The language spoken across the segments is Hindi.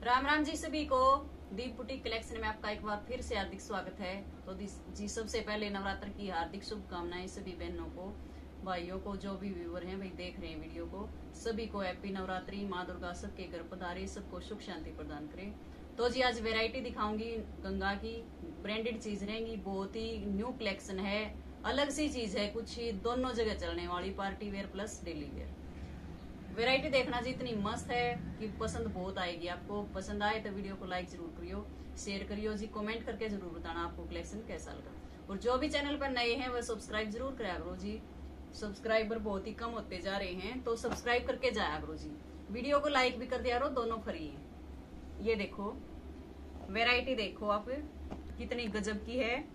राम राम जी सभी को। दीप बुटीक कलेक्शन में आपका एक बार फिर से हार्दिक स्वागत है। तो जी सबसे पहले नवरात्र की हार्दिक शुभकामनाएं सभी बहनों को, भाइयों को, जो भी व्यूअर हैं भाई देख रहे हैं वीडियो को, सभी को हैप्पी नवरात्रि। माँ दुर्गा सबके घर पधारे, सबको सुख शांति प्रदान करे। तो जी आज वैरायटी दिखाऊंगी गंगा की, ब्रांडेड चीज रहेंगी, बहुत ही न्यू कलेक्शन है, अलग सी चीज है, कुछ दोनों जगह चलने वाली, party wear plus daily wear. Variety देखना जी इतनी मस्त है कि पसंद बहुत आएगी आपको। पसंद आए तो वीडियो को लाइक जरूर करियो, शेयर करियो जी, कमेंट करके जरूर बताना आपको कलेक्शन कैसा लगा। और जो भी चैनल पर नए हैं वह सब्सक्राइब जरूर कराया करो जी, सब्सक्राइबर बहुत ही कम होते जा रहे हैं, तो सब्सक्राइब करके जाया करो जी। वीडियो को लाइक भी कर दिया करो, दोनों फ्री है। ये देखो वैरायटी, देखो आप कितनी गजब की है।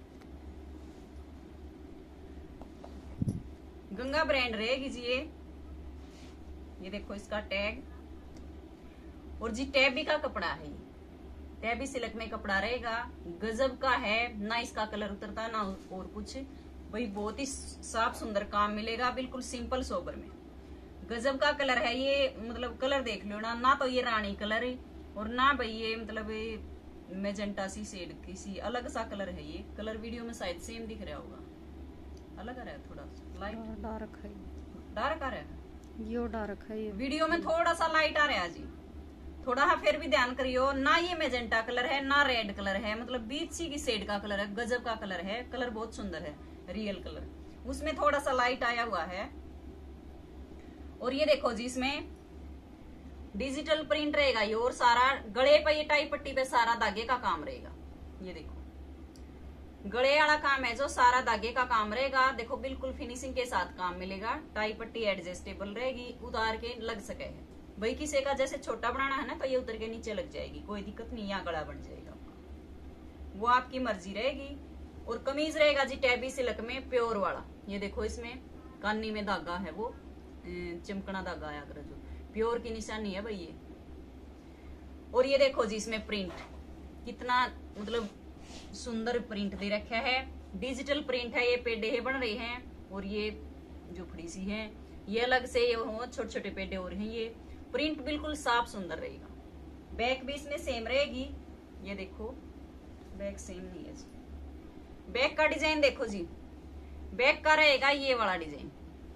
गंगा ब्रांड रहेगी जी ये देखो इसका टैग, और जी टैबी का कपड़ा है, टैबी सिल्क में कपड़ा रहेगा, गजब का है ना। इसका कलर उतरता ना और कुछ, वही बहुत ही साफ सुंदर काम मिलेगा, बिल्कुल सिंपल सोबर में। गजब का कलर है ये, मतलब कलर देख लो ना तो ये रानी कलर है और ना भाई ये मतलब मैजेंटा सी शेड की सी अलग सा कलर है। ये कलर वीडियो में शायद सेम दिख रहा होगा, अलग आ रहा है, थोड़ा लाइट डार्क है, डार्क आ रहा है, यो डार्क है, ये वीडियो में थोड़ा सा लाइट आ रहा है जी, थोड़ा सा फिर भी ध्यान करियो ना। ये मैजेंटा कलर है ना रेड कलर है, मतलब बीच सी की शेड का कलर है, गजब का कलर है, कलर बहुत सुंदर है, रियल कलर, उसमें थोड़ा सा लाइट आया हुआ है। और ये देखो जी इसमें डिजिटल प्रिंट रहेगा ये, और सारा गले पे ये टाई पट्टी पे सारा धागे का काम रहेगा। ये देखो गले वाला काम है जो सारा धागे का काम रहेगा, देखो बिल्कुल फिनिशिंग के साथ काम मिलेगा। टाई पट्टी एडजस्टेबल रहेगी, उतार के लग सके है भाई, किसी का जैसे छोटा बनाना है ना तो ये उतर के नीचे लग जाएगी, कोई दिक्कत नहीं, यहाँ गला बन जाएगा, वो आपकी मर्जी रहेगी। और कमीज रहेगा जी टैबी सिल्क में प्योर वाला। ये देखो इसमें कानी में धागा है, वो चिमकना धागा आया कर, जो प्योर की निशानी है भाई ये। और ये देखो जी इसमें प्रिंट कितना मतलब सुंदर प्रिंट दे रखा है, डिजिटल प्रिंट है, ये पेडे बन रहे हैं, और ये जो फड़ी सी है ये अलग से, ये छोटे छोटे पेडे हो रहे हैं। ये प्रिंट बिल्कुल साफ सुंदर रहेगा। बैक भी इसमें सेम रहेगी, ये देखो बैक सेम नहीं है जी। बैक का डिजाइन देखो जी, बैक का रहेगा ये वाला डिजाइन,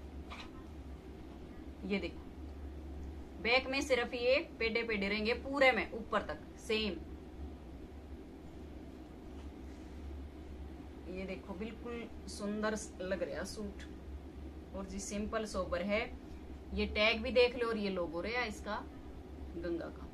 ये देखो बैक में सिर्फ ये पेडे पेडे रहेंगे पूरे में ऊपर तक सेम। ये देखो बिल्कुल सुंदर लग रहा सूट, और जी सिंपल सोबर है। ये टैग भी देख लो, और ये लोगो रहा इसका गंगा का।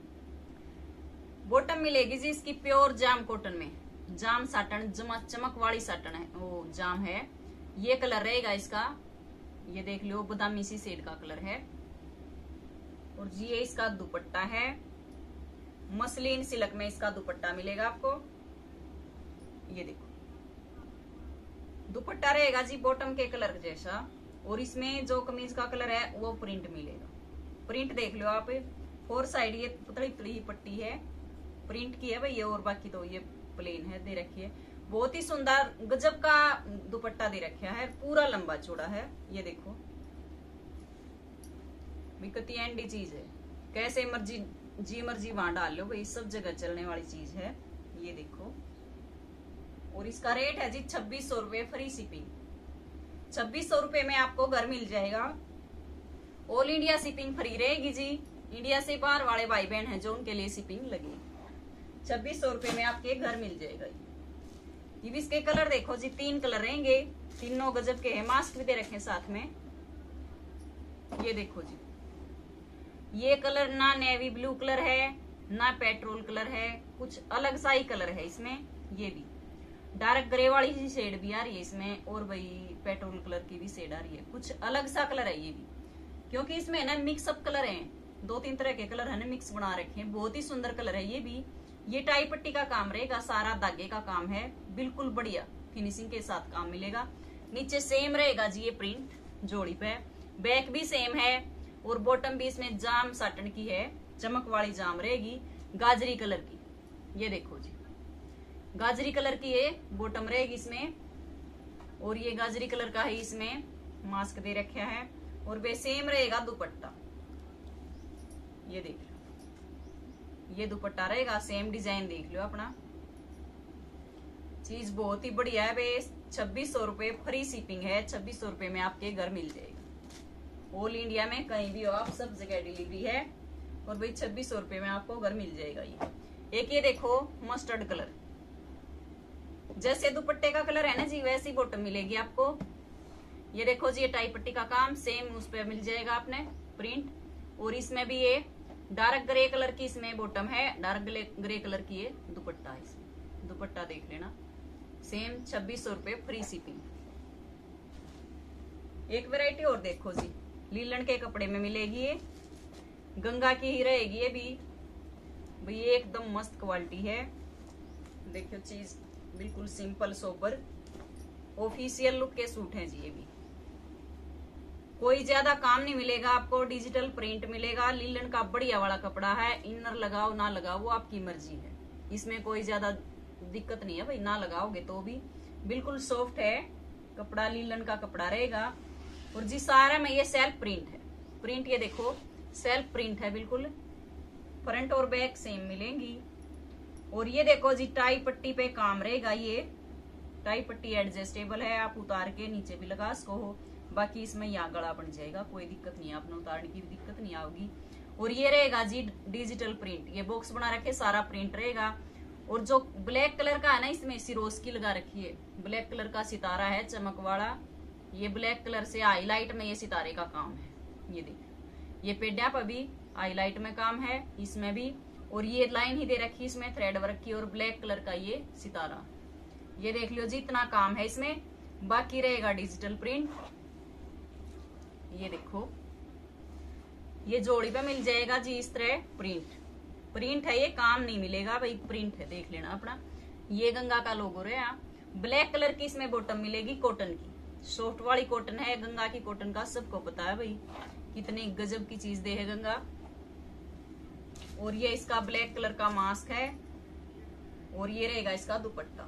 बॉटम मिलेगी जी इसकी प्योर जाम कॉटन में, जाम साटन, चमक वाली साटन है, वो जाम है। ये कलर रहेगा इसका, ये देख लो बादामी सी शेड का कलर है। और जी ये इसका दुपट्टा है, मसलिन सिल्क में इसका दुपट्टा मिलेगा आपको। ये देखो दुपट्टा रहेगा जी बॉटम के कलर जैसा, और इसमें जो कमीज का कलर है वो प्रिंट मिलेगा। प्रिंट देख लो आप, फोर साइड ये पतली पतली पट्टी है, प्रिंट की है भाई ये, और बाकी तो ये प्लेन है दे रखी है। बहुत ही सुंदर गजब का दुपट्टा दे रखा है, पूरा लंबा चौड़ा है। ये देखो बिकती एंडी चीज है, कैसे मर्जी जी मर्जी वहां डाल लो भाई, सब जगह चलने वाली चीज है। ये देखो, और इसका रेट है जी 2600 रुपए, फ्री शिपिंग। 2600 रुपए में आपको घर मिल जाएगा, ऑल इंडिया शिपिंग फ्री रहेगी जी। इंडिया से बाहर वाले भाई बहन हैं जो, उनके लिए शिपिंग लगी। 2600 रुपए में आपके घर मिल जाएगा। ये इसके कलर देखो जी, 3 कलर रहेंगे, तीनों गजब के हैं, मास्क भी दे रखे साथ में। ये देखो जी ये कलर ना नेवी ब्लू कलर है ना पेट्रोल कलर है, कुछ अलग सा ही कलर है इसमें। ये भी डार्क ग्रे वाली सी शेड भी आ रही है इसमें, और वही पेट्रोल कलर की भी शेड आ रही है, कुछ अलग सा कलर है ये भी, क्योंकि इसमें ना मिक्सअप कलर है, 2-3 तरह के कलर है ना मिक्स बना रखे हैं। बहुत ही सुंदर कलर है ये भी। ये टाई पट्टी का काम रहेगा, सारा धागे का काम है, बिल्कुल बढ़िया फिनिशिंग के साथ काम मिलेगा। नीचे सेम रहेगा जी ये प्रिंट जोड़ी पे, बैक भी सेम है, और बॉटम भी इसमें जाम साटन की है, चमक वाली जाम रहेगी, गाजरी कलर की। ये देखो जी गाजरी कलर की ये बॉटम रहेगी इसमें, और ये गाजरी कलर का ही इसमें मास्क दे रखा है, और वे सेम रहेगा दुपट्टा। ये देख लो ये दुपट्टा रहेगा, सेम डिजाइन देख लो अपना। चीज बहुत ही बढ़िया है भाई। 2600 रुपए फ्री शिपिंग है। 2600 रुपए में आपके घर मिल जाएगा। ऑल इंडिया में कहीं भी हो आप, सब जगह डिलीवरी है। और भाई 2600 रुपए में आपको घर मिल जाएगा। ये एक, ये देखो मस्टर्ड कलर, जैसे दुपट्टे का कलर है ना जी, वैसी बॉटम मिलेगी आपको। ये देखो जी, ये टाई पट्टी का काम सेम उस पर मिल जाएगा आपने प्रिंट। और इसमें भी ये डार्क ग्रे कलर की इसमें बॉटम है, डार्क ग्रे कलर की ये दुपट्टा है। इसमें दुपट्टा देख लेना, सेम 2600 रुपए फ्री शिपिंग। एक वैरायटी और देखो जी, लीलन के कपड़े में मिलेगी ये, गंगा की ही रहेगी ये भी भाई, एकदम मस्त क्वालिटी है। देखो चीज बिल्कुल सिंपल सोबर ऑफिशियल लुक के सूट हैं जी। ये भी कोई ज्यादा काम नहीं मिलेगा आपको, डिजिटल प्रिंट मिलेगा, लीलन का बढ़िया वाला कपड़ा है। इनर लगाओ ना लगाओ वो आपकी मर्जी है, इसमें कोई ज्यादा दिक्कत नहीं है भाई, ना लगाओगे तो भी बिल्कुल सॉफ्ट है कपड़ा, लीलन का कपड़ा रहेगा। और जी सारा में ये सेल्फ प्रिंट है, प्रिंट ये देखो सेल्फ प्रिंट है बिल्कुल, फ्रंट और बैक सेम मिलेंगी। और ये देखो जी, टाई पट्टी पे काम रहेगा। ये टाई पट्टी एडजस्टेबल है, आप उतार के नीचे भी लगा सको हो, बाकी इसमें यहाँ गला बन जाएगा, कोई दिक्कत नहीं है, आपने उतारने की भी दिक्कत नहीं आएगी। और ये रहेगा जी डिजिटल प्रिंट, ये बॉक्स बना रखे सारा प्रिंट रहेगा। और जो ब्लैक कलर का है ना, इसमें सिरोज की लगा रखी है, ब्लैक कलर का सितारा है चमक वाला। ये ब्लैक कलर से हाईलाइट में ये सितारे का काम है। ये देखिए, ये पेड्या पर भी हाईलाइट में काम है, इसमें भी। और ये लाइन ही दे रखी इसमें थ्रेड वर्क की, और ब्लैक कलर का ये सितारा। ये देख लो जी, इतना काम है इसमें। बाकी रहेगा डिजिटल प्रिंट। ये देखो, ये जोड़ी पे मिल जाएगा जी इस तरह प्रिंट। प्रिंट है ये, काम नहीं मिलेगा भाई, प्रिंट है, देख लेना अपना। ये गंगा का लोगो रहा। ब्लैक कलर की इसमें बॉटम मिलेगी, कॉटन की, सॉफ्ट वाली कॉटन है। गंगा की कॉटन का सबको पता है भाई, कितनी गजब की चीज दे है गंगा। और ये इसका ब्लैक कलर का मास्क है। और ये रहेगा इसका दुपट्टा,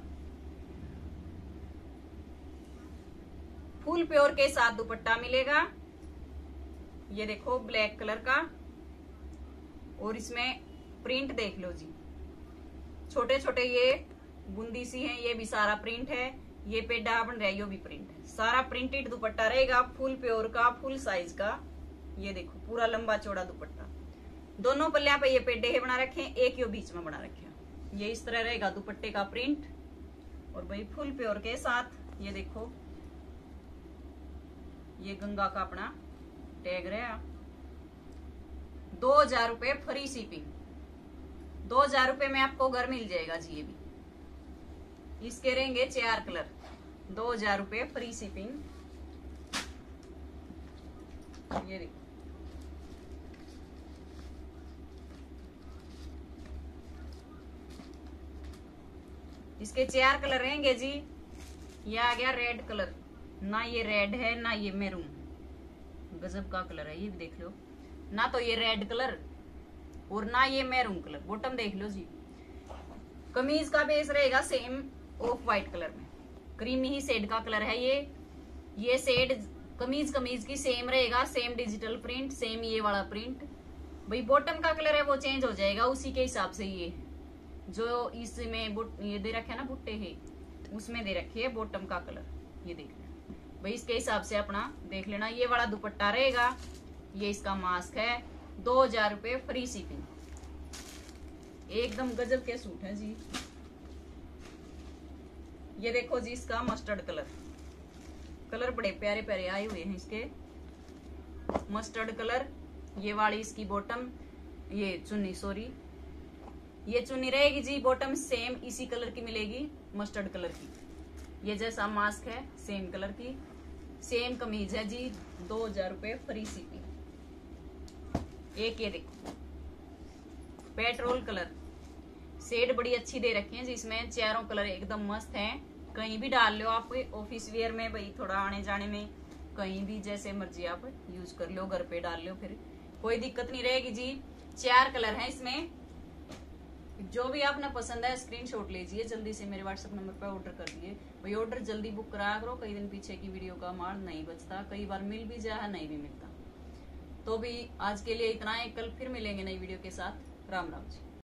फुल प्योर के साथ दुपट्टा मिलेगा। ये देखो ब्लैक कलर का, और इसमें प्रिंट देख लो जी, छोटे छोटे ये बूंदी सी है, ये भी सारा प्रिंट है। ये पेडा बन रहा है, ये भी प्रिंट है, सारा प्रिंटेड दुपट्टा रहेगा, फुल प्योर का, फुल साइज का। ये देखो पूरा लंबा चौड़ा दुपट्टा, दोनों पल्लिया पे ये पेडे है बना रखे हैं, एक यो बीच में बना रखे हैं। ये इस तरह रहेगा दुपट्टे का प्रिंट, और भाई फुल प्योर के साथ। ये देखो, ये गंगा का अपना टैग रहा। 2000 रुपए फ्री शिपिंग, 2000 रुपए में आपको घर मिल जाएगा जी। ये भी इसके रहेंगे 4 कलर, 2000 रुपए फ्री शिपिंग। ये देखो, इसके 4 कलर रहेंगे जी। ये आ गया रेड कलर, ना ये रेड है ना ये मैरून, गजब का कलर है ये भी देख लो। ना तो ये रेड कलर और ना ये मैरून कलर। बॉटम देख लो जी। कमीज का बेस रहेगा सेम ऑफ व्हाइट कलर में, क्रीमी ही शेड का कलर है ये शेड। कमीज की सेम रहेगा, सेम डिजिटल प्रिंट, सेम ये वाला प्रिंट। भाई बॉटम का कलर है वो चेंज हो जाएगा उसी के हिसाब से। ये जो इसमें ये दे रखे है ना बुट्टे है, उसमें दे रखी है बॉटम का कलर। ये देख लेना भाई, इसके हिसाब से अपना देख लेना। ये वाला दुपट्टा रहेगा, ये इसका मास्क है। 2000 रुपए फ्री शिपिंग, एकदम गजब के सूट है जी। ये देखो जी, इसका मस्टर्ड कलर बड़े प्यारे प्यारे आए हुए हैं इसके, मस्टर्ड कलर। ये वाली इसकी बॉटम, ये चुन्नी, सॉरी ये चुन्नी रहेगी जी। बॉटम सेम इसी कलर की मिलेगी, मस्टर्ड कलर की। ये जैसा मास्क है सेम कलर की, सेम कमीज है जी। 2000 रुपए फ्री शिपिंग। एक ये देखो पेट्रोल कलर, शेड बड़ी अच्छी दे रखी है जी इसमें। चारों कलर एकदम मस्त हैं, कहीं भी डाल लो आप, ऑफिस वेयर में भाई थोड़ा आने जाने में, कहीं भी जैसे मर्जी आप यूज कर लो, घर पे डाल लो, फिर कोई दिक्कत नहीं रहेगी जी। 4 कलर हैं इसमें। जो भी आपने पसंद है स्क्रीनशॉट लीजिए, जल्दी से मेरे व्हाट्सएप नंबर पर ऑर्डर कर दिए भाई। ऑर्डर जल्दी बुक करा करो, कई दिन पीछे की वीडियो का माल नहीं बचता, कई बार मिल भी जाए नहीं भी मिलता। तो भी आज के लिए इतना है, कल फिर मिलेंगे नई वीडियो के साथ। राम राम जी।